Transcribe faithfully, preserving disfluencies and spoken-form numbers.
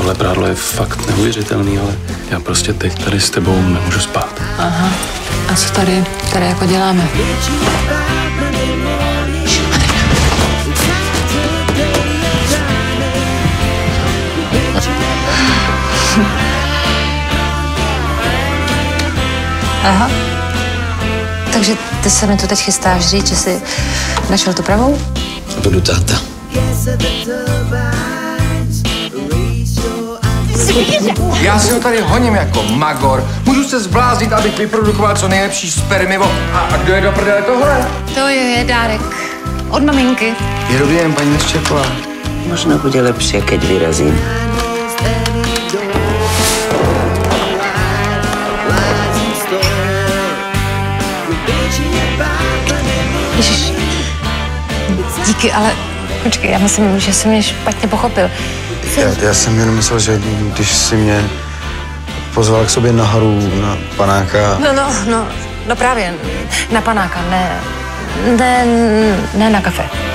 tohle prádlo je fakt neuvěřitelný, ale já prostě teď tady s tebou nemůžu spát. Aha. A co tady, tady jako děláme? Aha. Takže ty se mi tu teď chystáš říct, že jsi našel tu pravou? Budu táta. Já si ho tady honím jako magor. Můžu se zbláznit, abych vyprodukoval co nejlepší spermivo. A, a kdo je do prdele tohle? To je dárek od maminky. Je dobrý jen paní Nesčeková. Možno bude lepšie, keď vyrazím. Ježiš, díky, ale počkej, já myslím, že jsi mě špatně pochopil. Já, já jsem jenom myslel, že když jsi mě pozval k sobě na haru, na panáka... No, no, no, no právě, na panáka, ne, ne, ne na kafe.